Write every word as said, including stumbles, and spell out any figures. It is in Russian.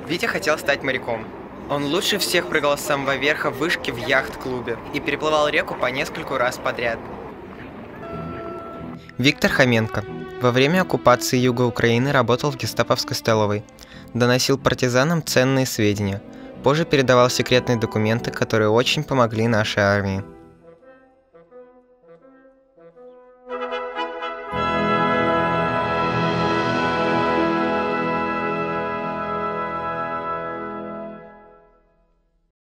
Витя хотел стать моряком. Он лучше всех прыгал с самого верха вышки в яхт-клубе и переплывал реку по нескольку раз подряд. Виктор Хоменко. Во время оккупации юга Украины работал в гестаповской столовой. Доносил партизанам ценные сведения. Позже передавал секретные документы, которые очень помогли нашей армии.